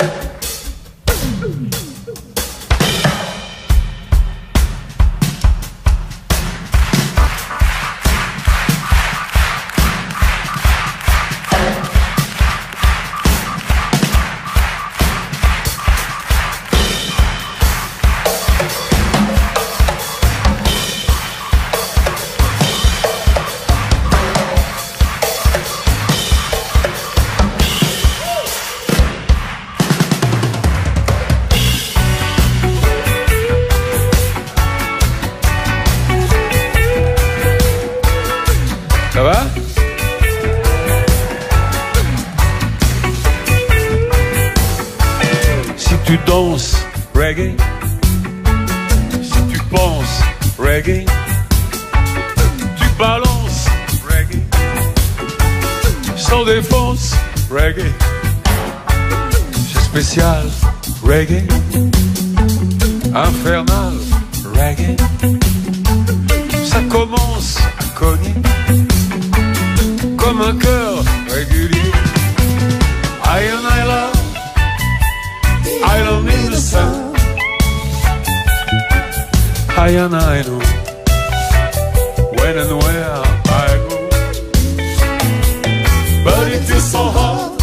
Ça va? Si tu danses reggae, si tu penses reggae, tu balances reggae, sans défense reggae, c'est spécial reggae, infernal reggae, ça commence à cogner comme un cœur régulier. I and I love, I don't need the sun. I and I know when and where I go. But it is so hard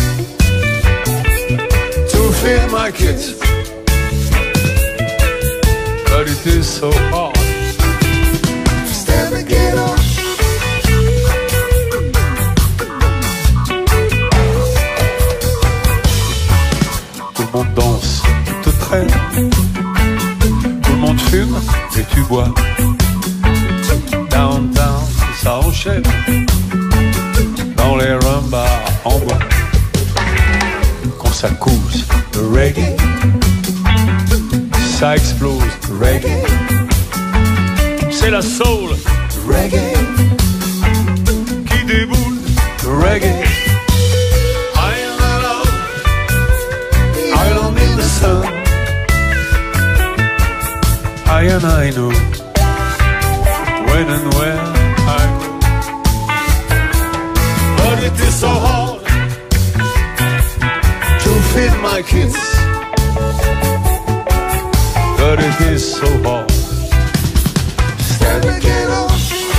to feed my kids. But it is so hard to stand and get up. Tout le monde danse, tu te traînes. Tout le monde fume et tu bois. Downtown, ça enchaîne. Dans les rumbas en bois. Quand ça cause le reggae, ça explose le reggae. C'est la soul reggae qui déboule le reggae. I and I know when and where I go. But it is so hard to feed my kids. But it is so hard to stand and get up.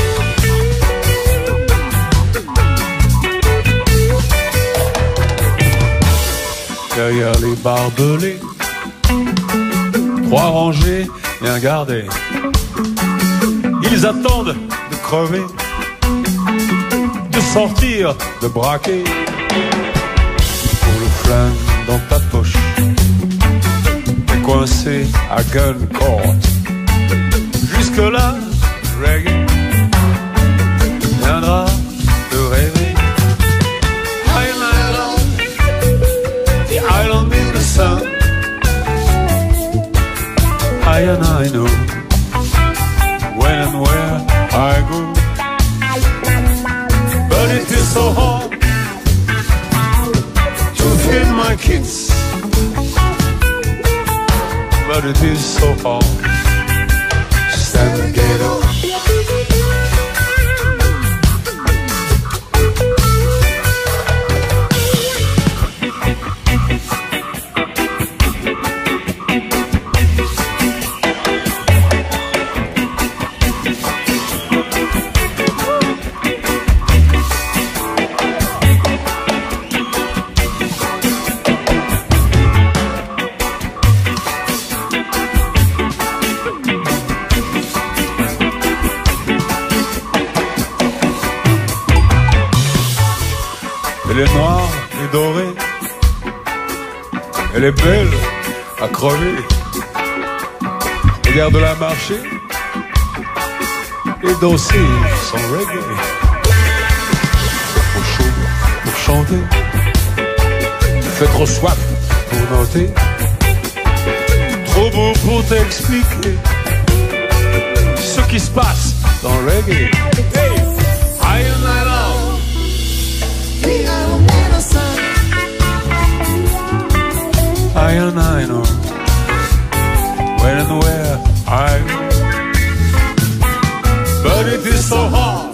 Derrière les barbelés, 3 rangées et un gardé. Ils attendent de crever, de sortir, de braquer. Pour le flingue dans ta poche, t'es coincé à gun court. Jusque-là, reggae viendra te rêver. I don't need the sun. I and I know when and where I go. But it is so hard to feed my kids. But it is so hard to stand and get up. Elle est noire et dorée, elle est belle à crever. Regarde-la marcher et danser son reggae. Trop chaud pour chanter, il fait trop soif pour noter, trop beau pour t'expliquer ce qui se passe dans le reggae. Hey, I and I love. I and I know when and where I go. But it is so hard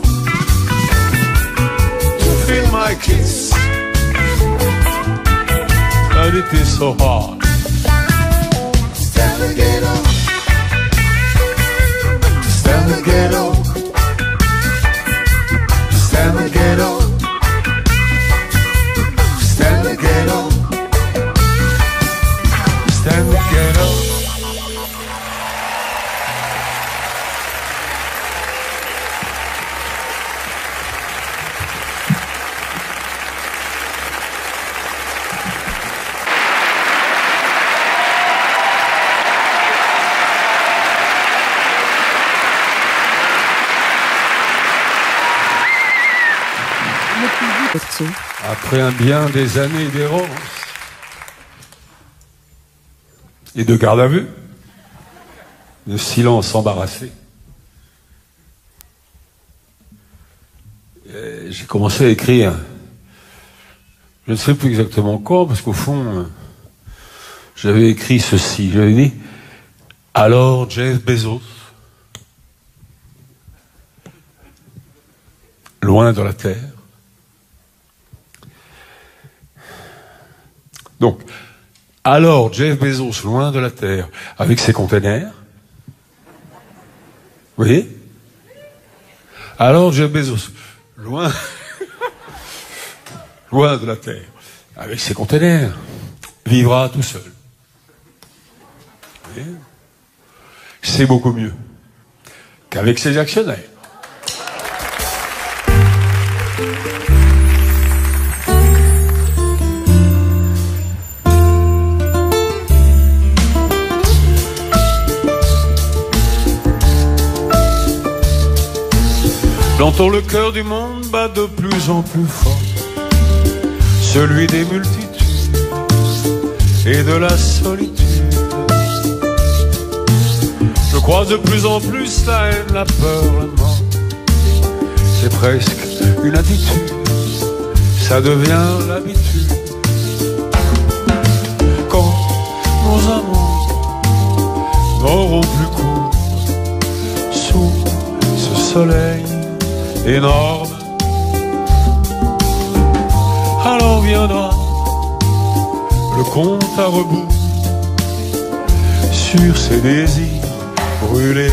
to feed my kids. But it society so hard. Stand the ghetto. Stand the ghetto. Stand the ghetto. Stand the ghetto. Stand the ghetto. Après un bien des années d'errance et de garde à vue, de silence embarrassé, j'ai commencé à écrire. Je ne sais plus exactement quand, parce qu'au fond, j'avais écrit ceci. J'avais dit, alors Jeff Bezos, loin de la Terre. Donc, alors Jeff Bezos, loin de la Terre, avec ses containers. Vous voyez? Alors Jeff Bezos, loin, loin de la Terre, avec ses containers, vivra tout seul. Vous voyez? C'est beaucoup mieux qu'avec ses actionnaires. J'entends le cœur du monde bat de plus en plus fort, celui des multitudes et de la solitude. Je croise de plus en plus la haine, la peur, la mort. C'est presque une attitude, ça devient l'habitude. Quand nos amours n'auront plus cours sous ce soleil énorme, alors viendra le compte à rebours sur ces désirs brûlés,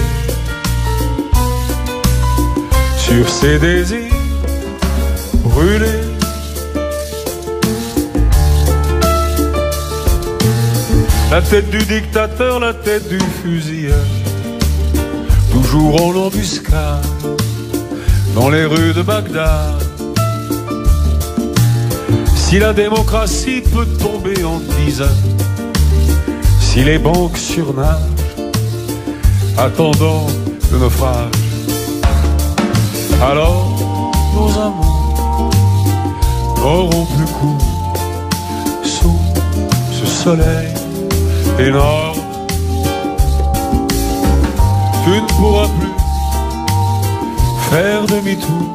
sur ces désirs brûlés. La tête du dictateur, la tête du fusilleur, toujours en embuscade dans les rues de Bagdad. Si la démocratie peut tomber en tisane, si les banques surnagent, attendant le naufrage, alors nos amours n'auront plus cours sous ce soleil énorme. Tu ne pourras plus faire demi-tour,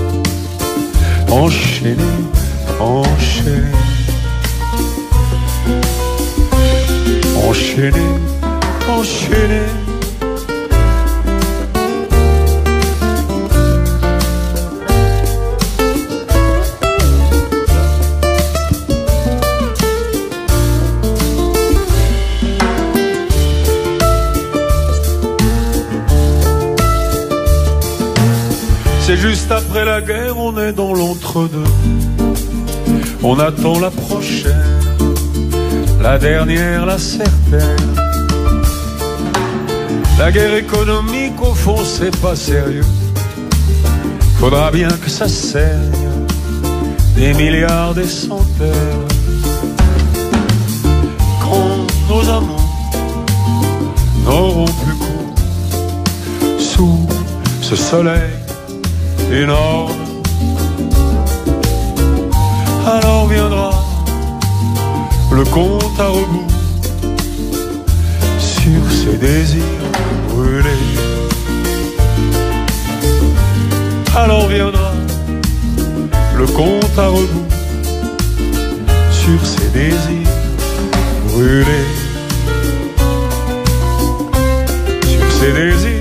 enchaîner, enchaîner, enchaîner, enchaîner. C'est juste après la guerre, on est dans l'entre-deux. On attend la prochaine, la dernière, la certaine. La guerre économique, au fond, c'est pas sérieux. Faudra bien que ça saigne, des milliards, des centaines. Quand nos amours n'auront plus cours sous ce soleil énorme, alors viendra le compte à rebours sur ces désirs brûlés. Alors viendra le compte à rebours sur ces désirs brûlés, sur ces désirs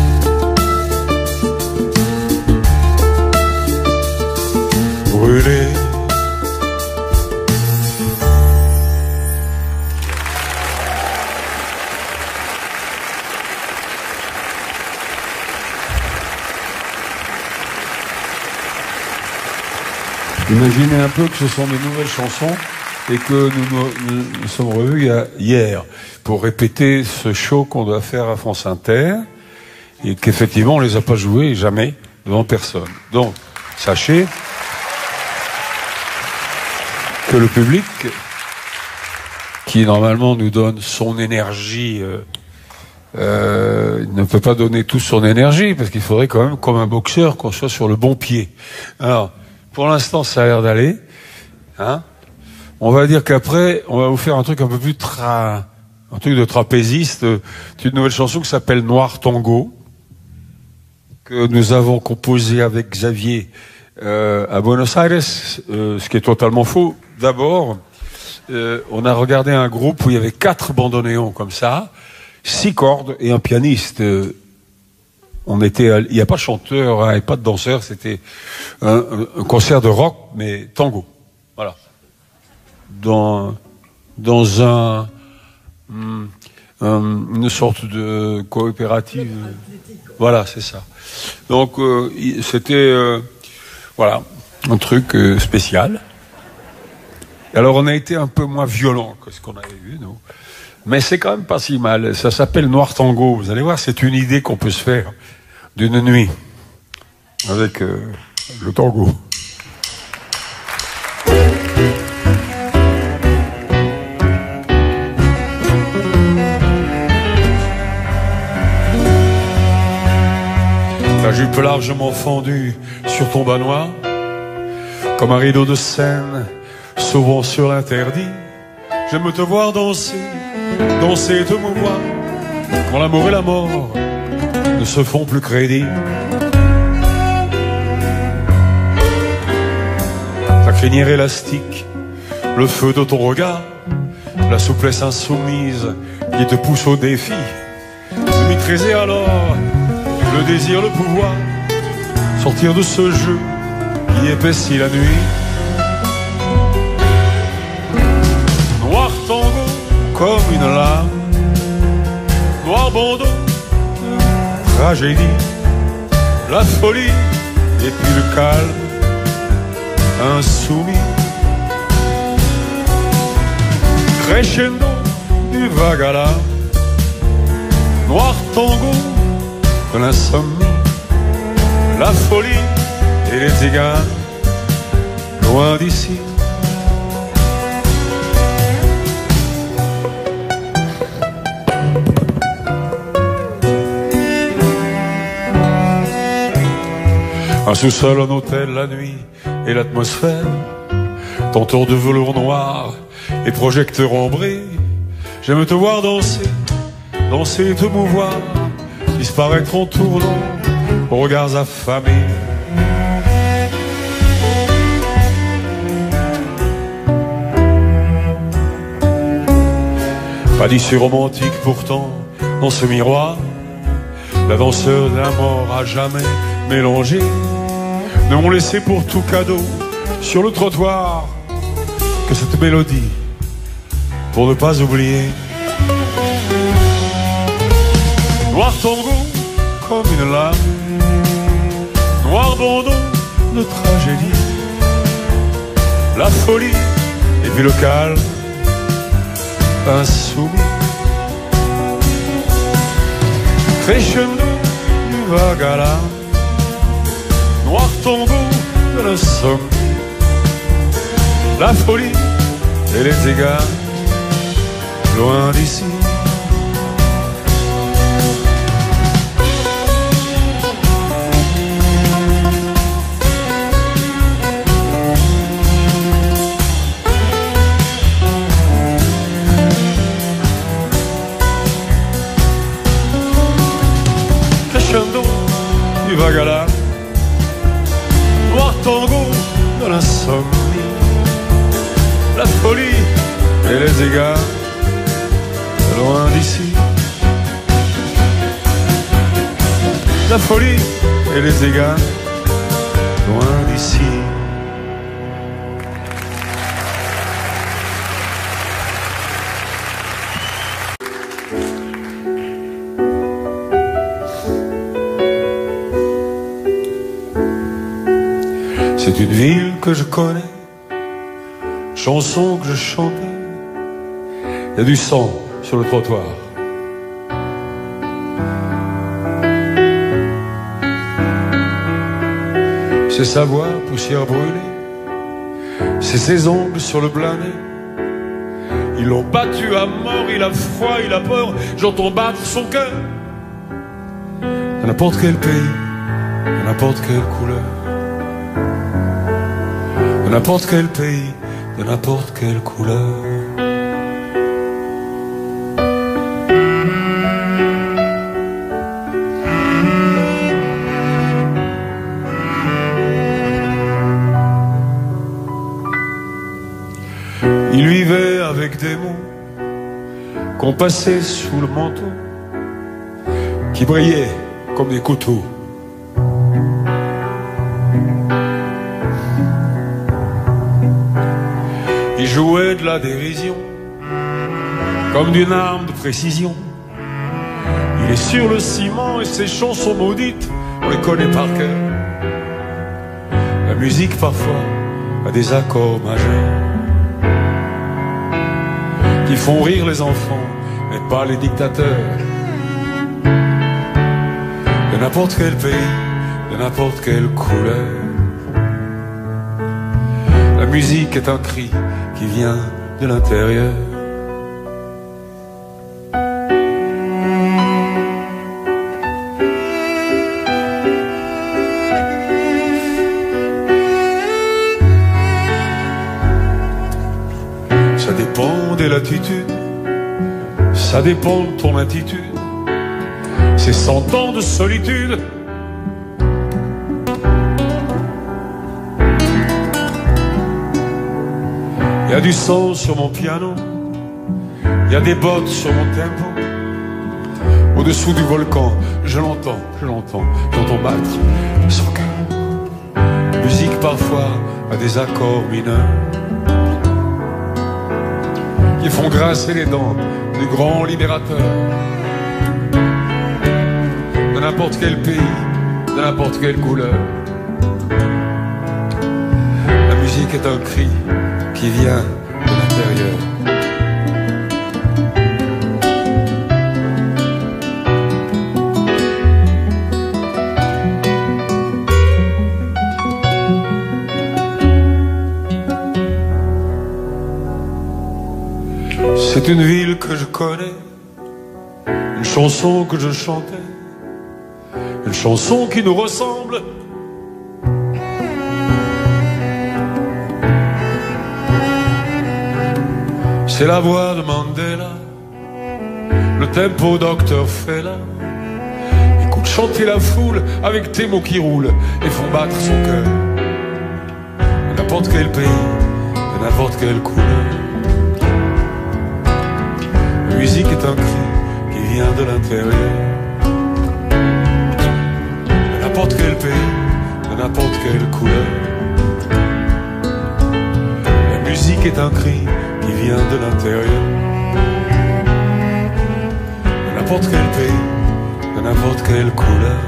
brûlés. Imaginez un peu que ce sont des nouvelles chansons et que nous sommes revus hier pour répéter ce show qu'on doit faire à France Inter et qu'effectivement on les a pas joués jamais devant personne. Donc, sachez que le public, qui normalement nous donne son énergie, ne peut pas donner toute son énergie parce qu'il faudrait quand même, comme un boxeur, qu'on soit sur le bon pied. Alors, pour l'instant, ça a l'air d'aller. Hein, on va dire qu'après, on va vous faire un truc un peu plus un truc de trapéziste. C'est une nouvelle chanson qui s'appelle Noir Tango, que nous avons composée avec Xavier à Buenos Aires, ce qui est totalement faux. D'abord, on a regardé un groupe où il y avait 4 bandoneons comme ça, 6 cordes et un pianiste. Il n'y a pas de chanteur, hein, et pas de danseur, c'était un concert de rock, mais tango. Voilà. Dans une sorte de coopérative. Voilà, c'est ça. Donc, c'était, voilà, un truc spécial. Alors, on a été un peu moins violent que ce qu'on avait vu, nous. Mais c'est quand même pas si mal. Ça s'appelle Noir Tango. Vous allez voir, c'est une idée qu'on peut se faire d'une nuit avec le tango. La jupe largement fendue sur ton bas noir, comme un rideau de Seine s'ouvrant sur l'interdit. J'aime te voir danser, danser et te mouvoir, quand l'amour et la mort ne se font plus crédit. Ta crinière élastique, le feu de ton regard, la souplesse insoumise qui te pousse au défi, de maîtriser alors le désir, le pouvoir, sortir de ce jeu qui épaissit la nuit. Noir tango comme une lame, noir bandeau de tragédie, la folie et puis le calme insoumis. Crescendo du vague à l'âme, noir tango de l'insomnie, la folie et les égards loin d'ici. Un sous-sol, un hôtel, la nuit et l'atmosphère, ton tour de velours noir et projecteur ambré. J'aime te voir danser, danser et te mouvoir, disparaître en tournant aux regards affamés. Pas d'issue romantique pourtant dans ce miroir, la danseuse et la mort à jamais mélangée ne m'ont laissé pour tout cadeau sur le trottoir que cette mélodie pour ne pas oublier. Noir tango comme une lame, noir bandeau de tragédie, la folie et puis le calme insoumis. Crescendo du vague à l'âme, noir tango de l'insomnie, la folie et les égards loin d'ici. Crescendo du vague à l'âme, noir tango de l'insomnie, la folie et les égards loin d'ici. La folie et les égards loin d'ici. C'est une ville que que je connais, chanson que je chantais. Il y a du sang sur le trottoir. C'est sa voix, poussière brûlée, c'est ses ongles sur le blanet. Ils l'ont battu à mort, il a froid, il a peur, j'entends battre son cœur. De n'importe quel pays, de n'importe quelle couleur. De n'importe quel pays, de n'importe quelle couleur. Il vivait avec des mots qu'on passait sous le manteau, qui brillaient comme des couteaux. Il jouait de la dérision comme d'une arme de précision. Il est sur le ciment et ses chansons maudites, on les connaît par cœur. La musique parfois a des accords majeurs qui font rire les enfants, mais pas les dictateurs. De n'importe quel pays, de n'importe quelle couleur. La musique est un cri qui vient de l'intérieur. Ça dépend des latitudes, ça dépend de ton attitude. C'est 100 ans de solitude. Il y a du sang sur mon piano, il y a des bottes sur mon tempo. Au-dessous du volcan, je l'entends, j'entends battre son cœur. Musique parfois a des accords mineurs qui font grincer les dents du grand libérateur. De n'importe quel pays, de n'importe quelle couleur. La musique est un cri qui vient de l'intérieur. C'est une ville que je connais, une chanson que je chantais, une chanson qui nous ressemble. C'est la voix de Mandela, le tempo Dr. Fela. Écoute chanter la foule avec tes mots qui roulent et font battre son cœur. De n'importe quel pays, de n'importe quelle couleur. La musique est un cri qui vient de l'intérieur. De n'importe quel pays, de n'importe quelle couleur. La musique est un cri qui vient de l'intérieur. De n'importe quel pays, de n'importe quelle couleur.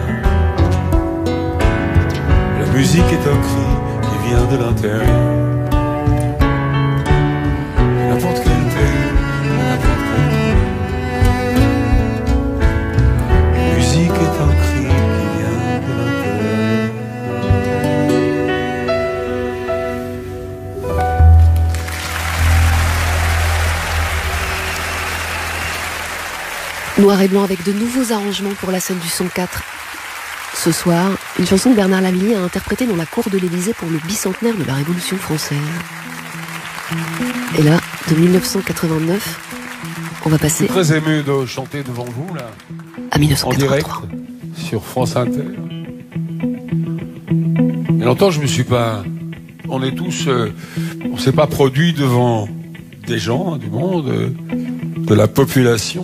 La musique est un cri qui vient de l'intérieur. De n'importe quel pays, de n'importe quelle couleur. La musique est un cri qui vient de l'intérieur. Noir et blanc avec de nouveaux arrangements pour la scène du son 4. Ce soir, une chanson que Bernard Lavilliers a interprétée dans la cour de l'Élysée pour le bicentenaire de la Révolution française. Et là, de 1989, on va passer... Je suis très ému de chanter devant vous, là, à 1983. en direct, sur France Inter. Et longtemps, je me suis pas... On est tous... on s'est pas produit devant des gens, du monde, de la population.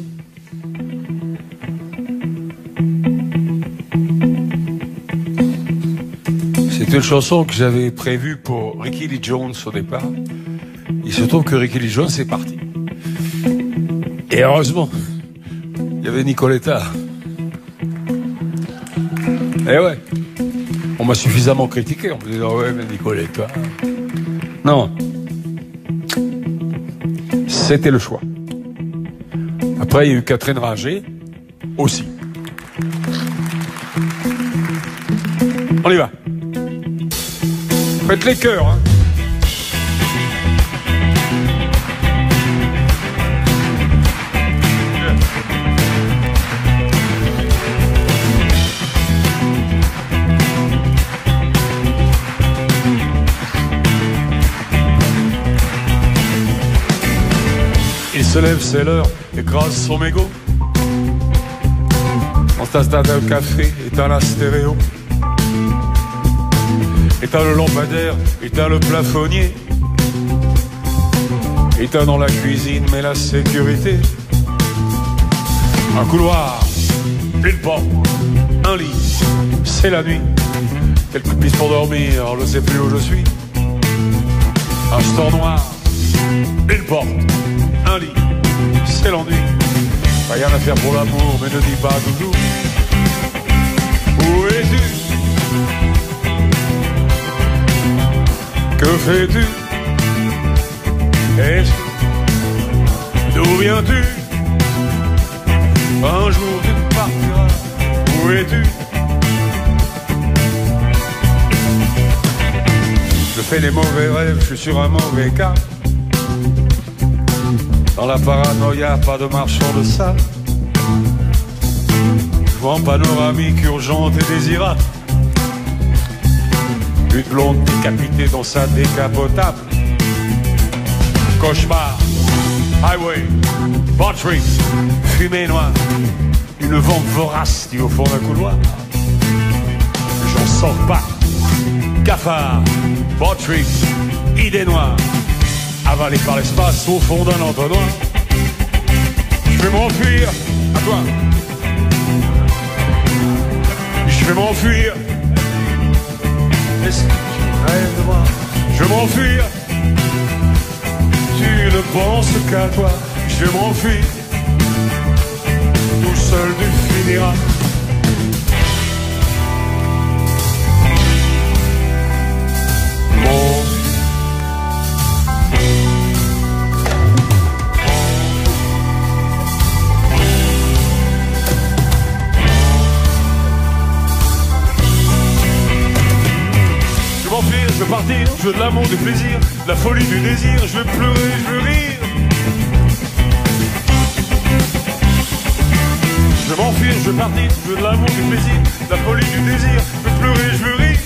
C'est une chanson que j'avais prévue pour Ricky Lee Jones au départ. Il se trouve que Ricky Lee Jones est parti. Et heureusement, il y avait Nicoletta. Et ouais, on m'a suffisamment critiqué. On me disait, ouais, mais Nicoletta... Non. C'était le choix. Après, il y a eu Catherine Ringer, aussi. On y va. Faites les chœurs, hein. Il se lève, c'est l'heure, écrase son mégot. On tasse d'un café, éteint la stéréo. Éteint le lampadaire, éteint le plafonnier. Éteint dans la cuisine, mais la sécurité. Un couloir, une porte, un lit, c'est la nuit. Quelques pistes pour dormir, je ne sais plus où je suis. Un store noir, une porte, un lit, c'est l'ennui. Rien à faire pour l'amour, mais ne dis pas doudou. Où es-tu? Que fais-tu? Est-ce que... D'où viens-tu? Un jour tu partiras. Où es-tu? Je fais des mauvais rêves, je suis sur un mauvais cas. Dans la paranoïa, pas de marchand de sable. Je vois en panoramique urgente et désirable une blonde décapitée dans sa décapotable. Cauchemar, highway, battery, fumée noire. Une vente vorace dit au fond d'un couloir. J'en sors pas. Cafard, battery, idée noire. Avalé par l'espace au fond d'un entonnoir. Je vais m'enfuir, à toi. Je vais m'enfuir. Est-ce que tu rêves de moi? Je vais m'enfuir. Tu ne penses qu'à toi. Je vais m'enfuir. Tout seul tu finiras. Bon. Je veux partir, je veux de l'amour, du plaisir, de la folie, du désir. Je veux pleurer, je veux rire. Je veux m'enfuir, je veux partir, je veux de l'amour, du plaisir, de la folie, du désir. Je veux pleurer, je veux rire.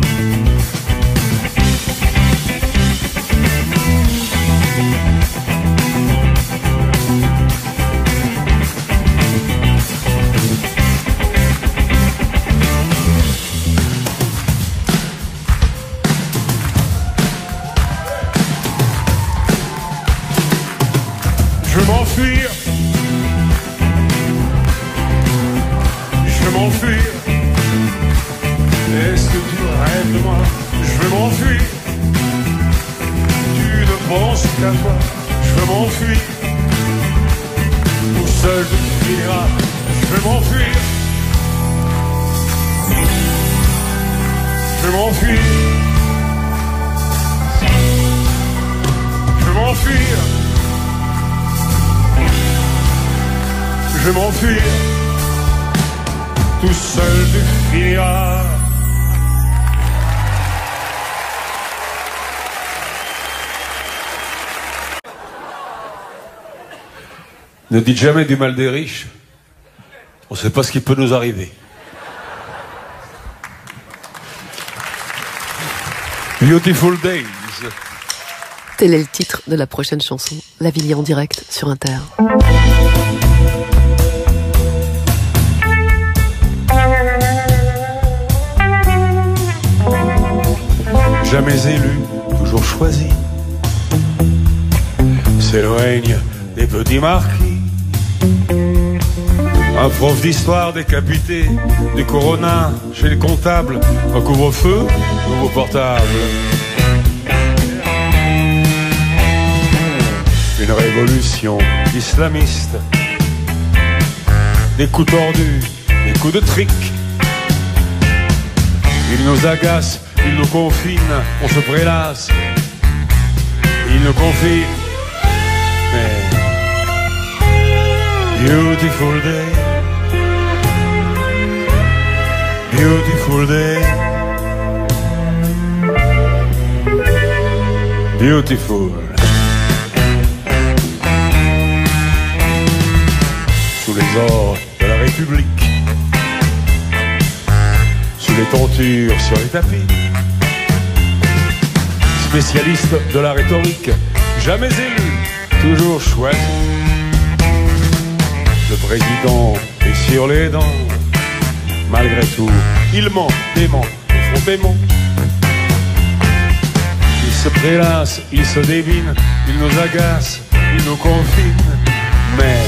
Je veux m'enfuir. Je veux m'enfuir. Est-ce que tu rêves de moi? Je veux m'enfuir. Tu ne penses qu'à toi. Je veux m'enfuir. Tout seul tu finiras. Je veux m'enfuir. Je veux m'enfuir. Je veux m'enfuir. Je vais m'enfuir, tout seul tu finiras. Ne dites jamais du mal des riches, on ne sait pas ce qui peut nous arriver. Beautiful Days. Tel est le titre de la prochaine chanson, Lavilliers en direct sur Inter. Jamais élu, toujours choisi. C'est le règne des petits marquis. Un prof d'histoire décapité, du Corona chez les comptables. Un couvre-feu, nouveau portable. Une révolution islamiste. Des coups tordus, des coups de trick. Ils nous agacent, ils nous confinent, on se prélasse. nous confine. Mais beautiful day, beautiful day, beautiful. Sous les ors de la République, sous les tentures, sur les tapis, spécialiste de la rhétorique, jamais élu, toujours choisi. Le président est sur les dents, malgré tout, il ment, dément, profondément. Il se prélasse, il se débine, il nous agace, il nous confine, mais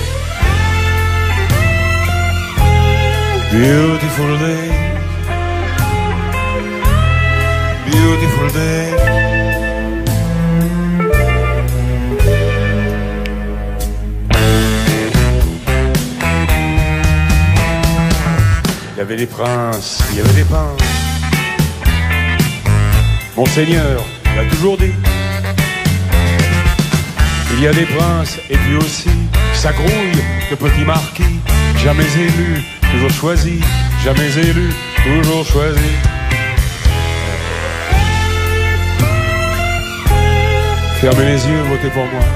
beautiful day, beautiful day. Il y avait des princes, il y avait des pins. Monseigneur l'a toujours dit. Il y a des princes et puis aussi sa grouille de petits marquis. Jamais élu, toujours choisi. Jamais élu, toujours choisi. Fermez les yeux, votez pour moi.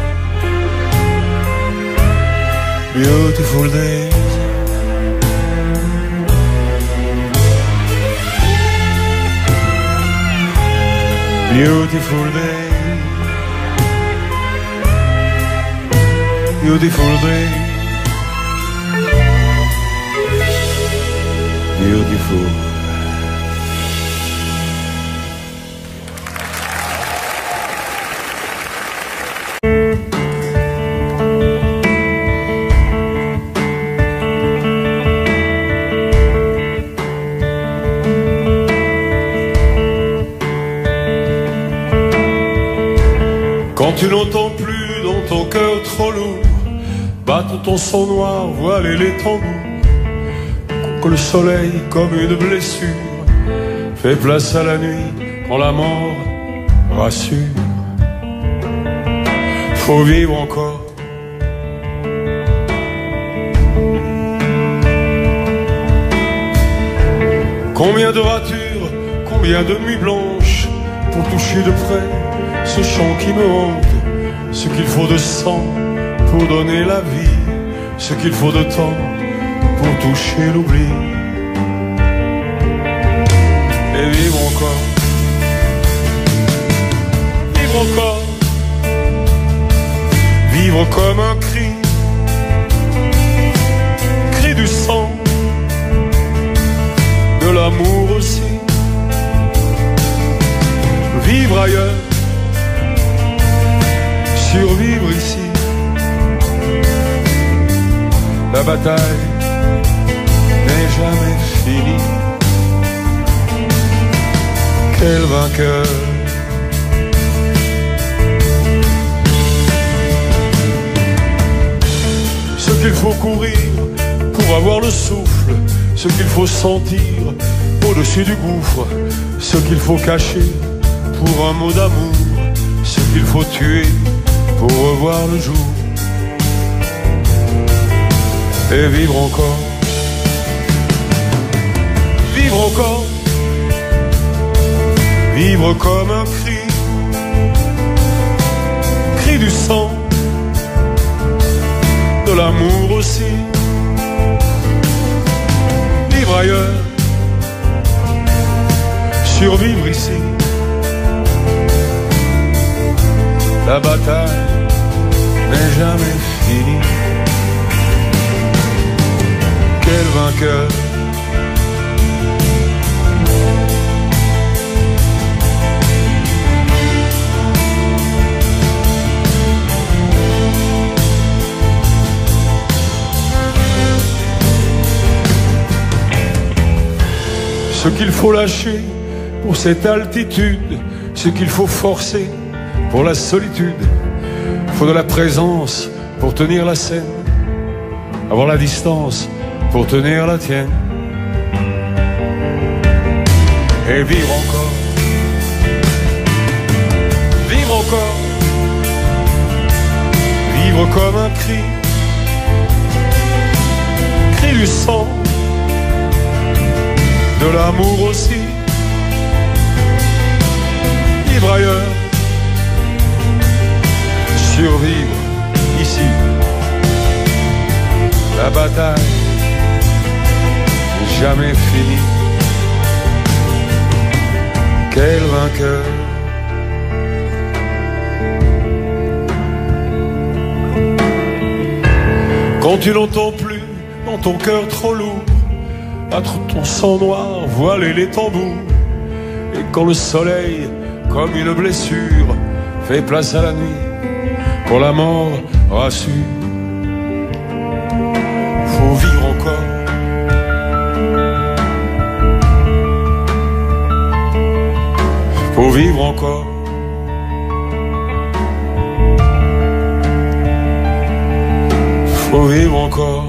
Beautiful day. Beautiful day, beautiful day, beautiful. Quand tu n'entends plus dans ton cœur trop lourd battre ton sang noir, voiler les tambours, que le soleil comme une blessure fait place à la nuit quand la mort rassure. Faut vivre encore. Combien de ratures, combien de nuits blanches pour toucher de près ce chant qui me hante, ce qu'il faut de sang pour donner la vie, ce qu'il faut de temps pour toucher l'oubli. Et vivre encore, vivre encore, vivre comme un cri, cri du sang, de l'amour aussi. Vivre ailleurs, survivre ici. La bataille n'est jamais finie. Quel vainqueur! Ce qu'il faut courir pour avoir le souffle, ce qu'il faut sentir au-dessus du gouffre, ce qu'il faut cacher pour un mot d'amour, ce qu'il faut tuer pour revoir le jour. Et vivre encore, vivre encore, vivre comme un cri, cri du sang, de l'amour aussi. Vivre ailleurs, survivre ici. La bataille n'est jamais finie. Quel vainqueur! Ce qu'il faut lâcher pour cette altitude, ce qu'il faut forcer pour la solitude. Faut de la présence pour tenir la scène, avoir la distance pour tenir la tienne. Et vivre encore, vivre encore, vivre comme un cri, cri du sang, de l'amour aussi, vivre ailleurs, survivre ici. La bataille n'est jamais finie. Quel vainqueur! Quand tu n'entends plus dans ton cœur trop lourd battre ton sang noir, voiler les tambours, et quand le soleil, comme une blessure, fait place à la nuit, quand la mort rassure, faut vivre encore. Faut vivre encore. Faut vivre encore.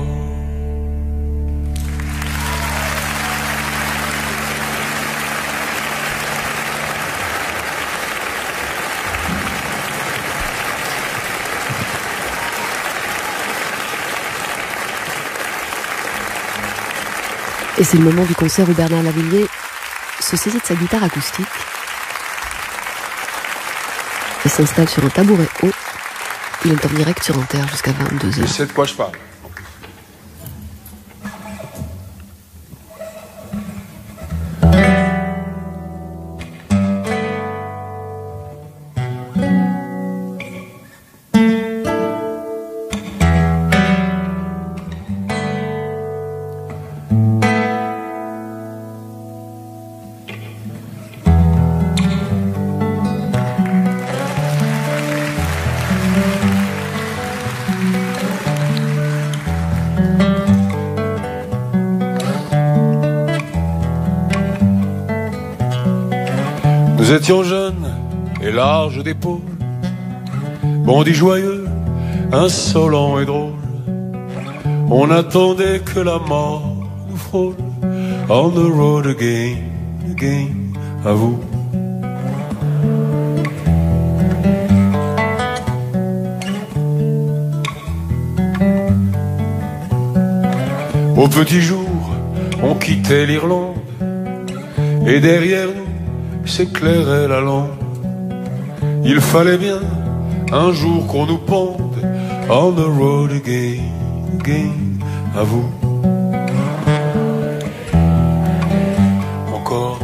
Et c'est le moment du concert où Bernard Lavilliers se saisit de sa guitare acoustique et s'installe sur un tabouret haut. Il est en direct sur Inter jusqu'à 22h. Je sais de quoi je parle. Nous étions jeunes et larges d'épaules, bandits joyeux, insolents et drôles. On attendait que la mort nous frôle. On the road again, again, à vous. Au petit jour, on quittait l'Irlande, et derrière nous s'éclairait la lampe. Il fallait bien un jour qu'on nous pende. On the road again, again, à vous. Encore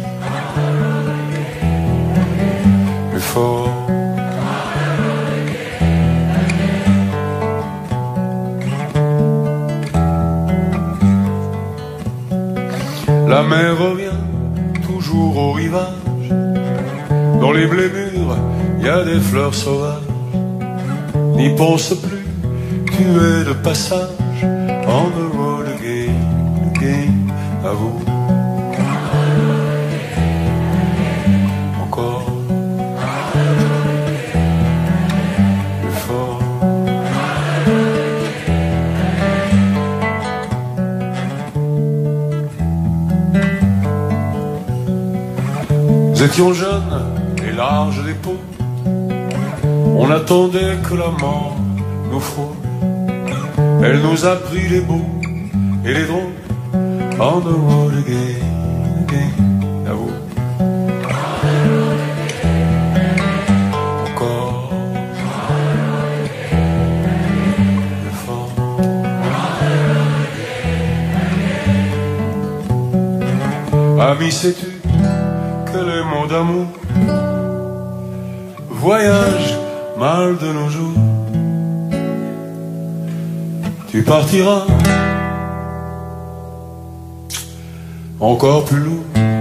plus fort. La mer revient toujours au rivage. Dans les blés mûrs, y a des fleurs sauvages. N'y pense plus, tu es de passage. On the road again, again, à vous. Encore plus fort. Nous étions jeunes et larges d'épaules. On attendait que la mort nous frôle. Elle nous a pris les beaux et les drôles. On the road again, again, à vous. Encore plus fort. Ami, sais-tu que les mots d'amour voyagent mal de nos jours? Tu partiras encore plus lourd.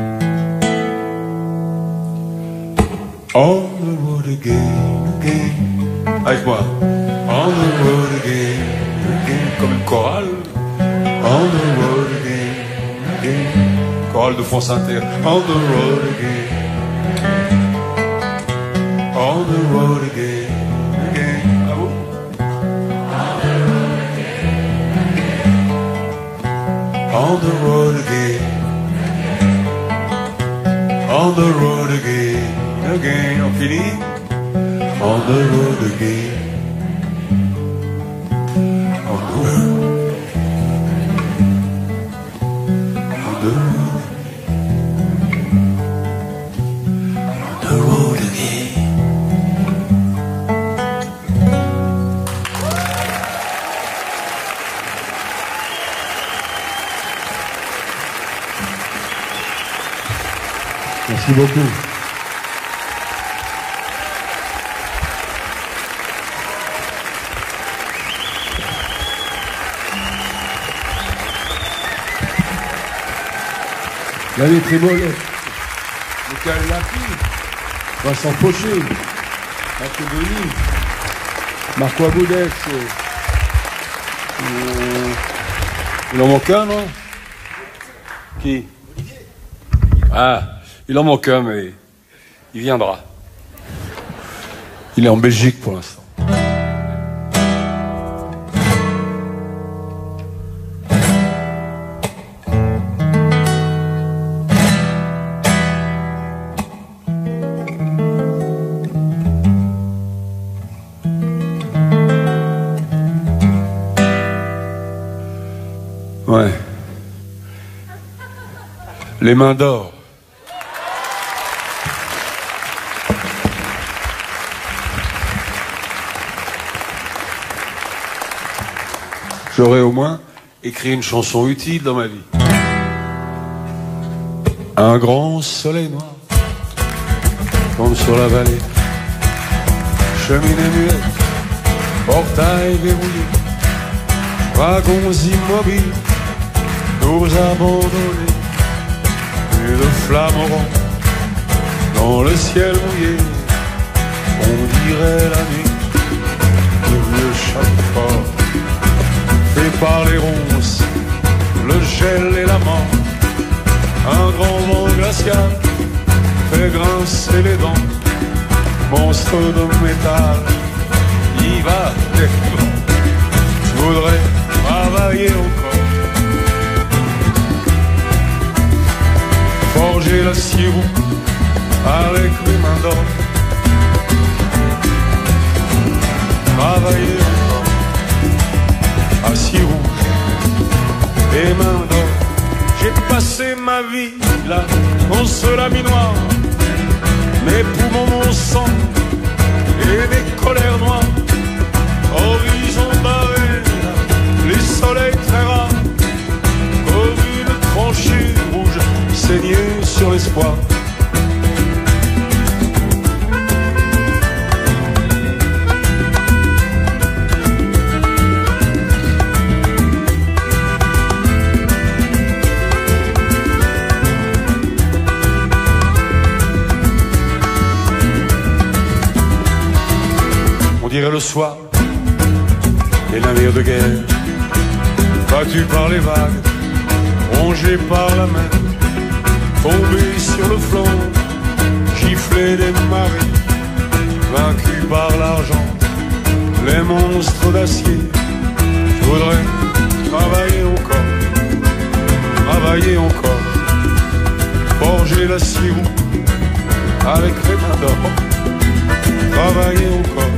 On the road again, again. Avec moi. On the road again, again. Comme une chorale. On the road again, again. Chorale de France Inter. On the road again. On the road again, again. À vous. On the road again. On the road again, again. On finit. On the road again. Merci beaucoup. L'année Trémolet, Michael Lapie, Vincent Fauché, Mathieu Denis, Marco Aboudès. Il en manque un, non? Qui? Ah, il en manque un, mais il viendra. Il est en Belgique pour l'instant. Ouais. Les mains d'or. J'aurais au moins écrit une chanson utile dans ma vie. Un grand soleil noir tombe sur la vallée. Cheminée muette, portail verrouillé, wagons immobiles, nous abandonnés. Une flamme orange dans le ciel mouillé, on dirait la nuit. Le vieux chapeau fort fait par les ronces, le gel et la mort. Un grand vent glacial fait grincer les dents. Monstre de métal, il va des vents. Je voudrais travailler encore, forger la scie avec mes mains d'or. Travailler encore à scie rouge et mains d'or. J'ai passé ma vie là, dans ce laminoir, mes poumons, mon sang et mes colères noires. Horizon barré, les soleils très rares, comme une tranchée rouge saignée sur l'espoir. On dirait le soir, les navires de guerre, battus par les vagues, rongés par la mer, tombés sur le flanc, giflés des marées, vaincus par l'argent, les monstres d'acier. Je voudrais travailler encore, forger la scie avec les mains d'or, travailler encore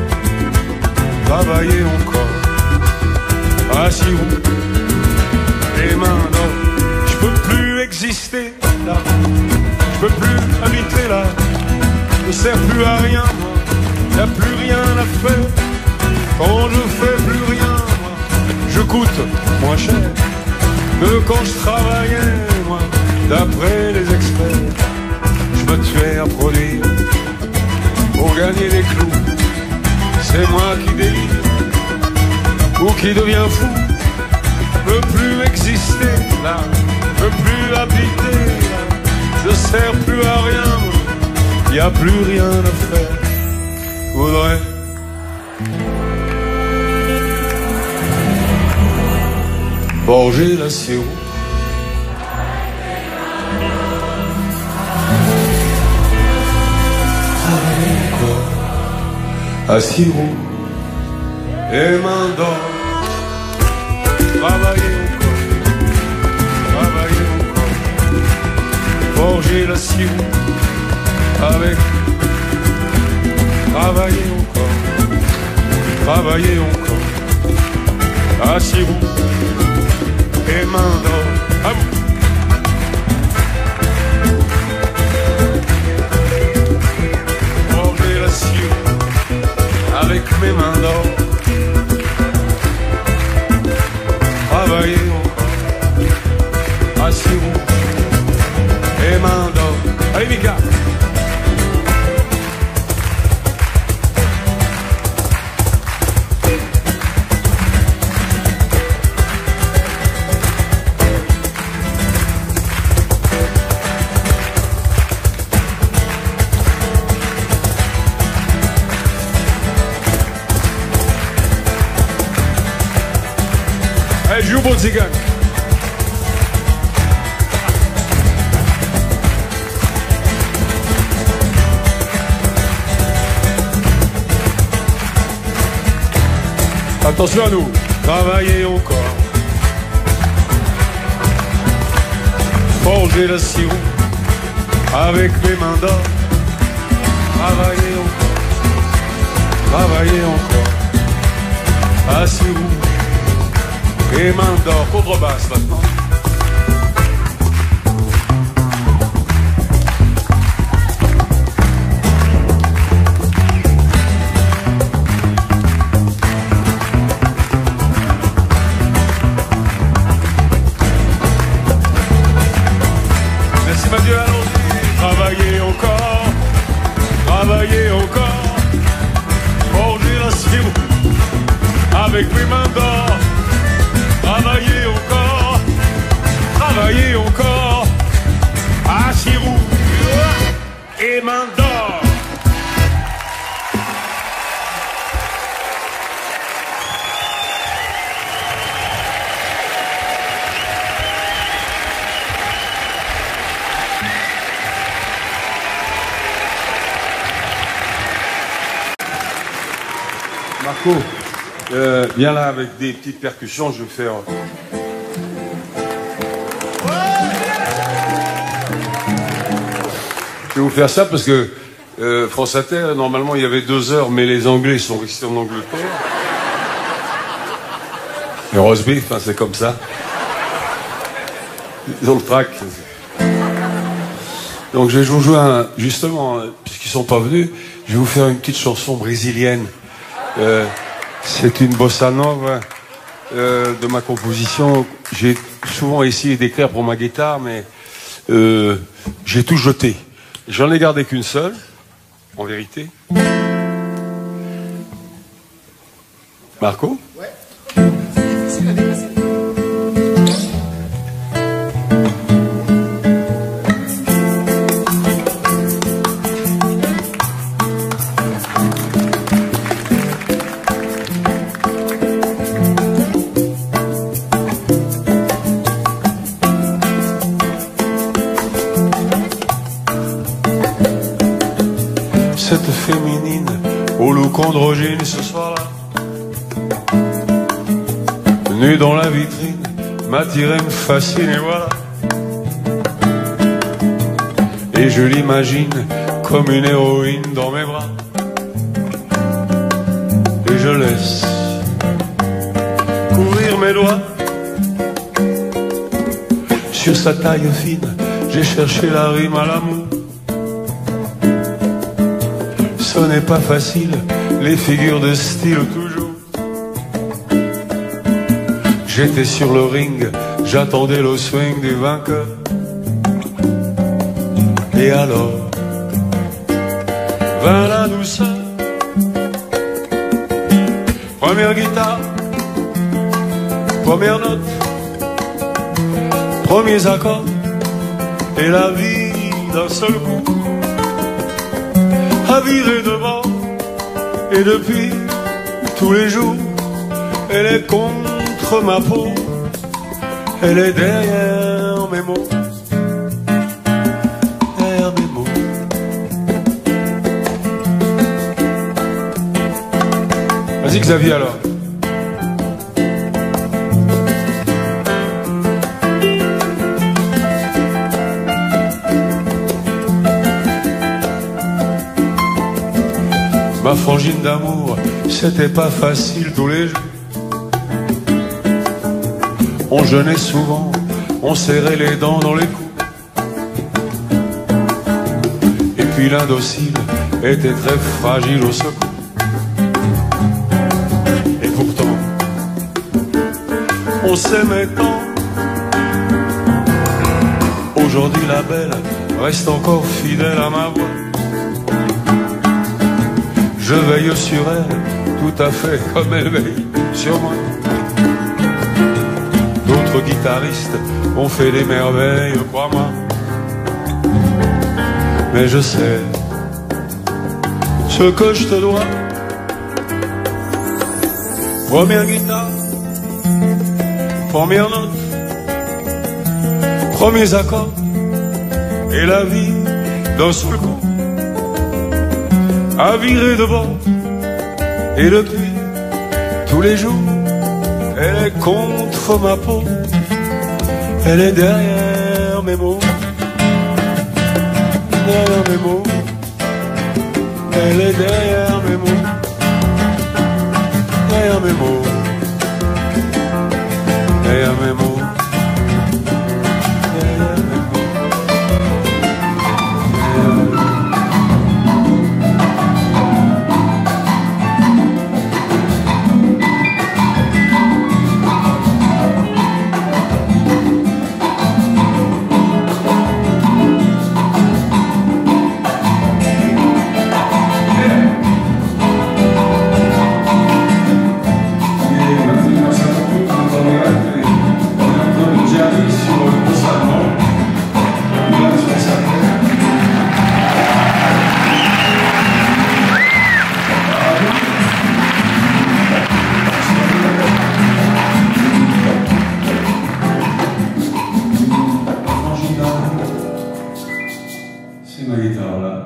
à scie les mains d'or. Je peux plus exister là, je peux plus habiter là, je ne sers plus à rien moi, y a plus rien à faire. Quand je fais plus rien moi, je coûte moins cher que quand je travaillais moi. D'après les experts, je me tuais à produire pour gagner des clous. C'est moi qui délire ou qui devient fou. Je peux plus exister là, je peux plus habiter là, je sers plus à rien, y a plus rien à faire. Je voudrais forger la scie à scie et mains d'or. Travailler encore, forger la scie avec. Travailler encore, à scie et mains d'or. À vous. Forger la scie avec mes mains d'or. Travailler encore à scie et mains d'or. Allez, Bouziga. Allez, joue Bouziga. Attention à nous, travailler encore. Forger la sirop avec mes mains d'or. Travailler encore, travailler encore. À sirop et mains d'or, contrebasse maintenant. Mathieu, allons-y, travailler encore, travailler encore, forger la sirop avec mes mains d'or, travailler encore, à sirop et mains d'or. Marco, viens là avec des petites percussions, je vais faire... Je vais vous faire ça parce que France Inter, normalement il y avait 2 heures, mais les Anglais sont restés en Angleterre. Les roast beef, hein, c'est comme ça. Ils ont le trac. Donc je vais vous jouer justement, puisqu'ils sont pas venus, je vais vous faire une petite chanson brésilienne. C'est une bossa nova de ma composition. J'ai souvent essayé d'écrire pour ma guitare, mais j'ai tout jeté. J'en ai gardé qu'une seule, en vérité. Marco ? Ouais. C'est difficile à dépasser. Cette féminine au look androgyne ce soir-là, nue dans la vitrine, m'attire et me fascine et voilà. Et je l'imagine comme une héroïne dans mes bras. Et je laisse courir mes doigts sur sa taille fine. J'ai cherché la rime à l'amour. Ce n'est pas facile, les figures de style toujours. J'étais sur le ring, j'attendais le swing du vainqueur. Et alors, vint la douceur. Première guitare, première note, premiers accords, et la vie d'un seul coup a viré de bord, et depuis tous les jours, elle est contre ma peau, elle est derrière mes mots, derrière mes mots. Vas-y Xavier alors. Ma frangine d'amour, c'était pas facile tous les jours. On jeûnait souvent, on serrait les dents dans les coups. Et puis l'indocile était très fragile au secours. Et pourtant, on s'aimait tant. Aujourd'hui la belle reste encore fidèle à ma voix. Je veille sur elle tout à fait comme elle veille sur moi. D'autres guitaristes ont fait des merveilles, crois-moi. Mais je sais ce que je te dois. Première guitare, première note, premiers accords, et la vie d'un seul coup a viré de bord. Et depuis, tous les jours, elle est contre ma peau. Elle est derrière mes mots, derrière mes mots. Elle est derrière mes mots, derrière mes mots, derrière mes mots. C'est ma guitare là.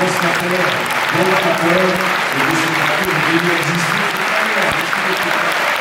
Dans la parole, et de cette radio, de l'existence.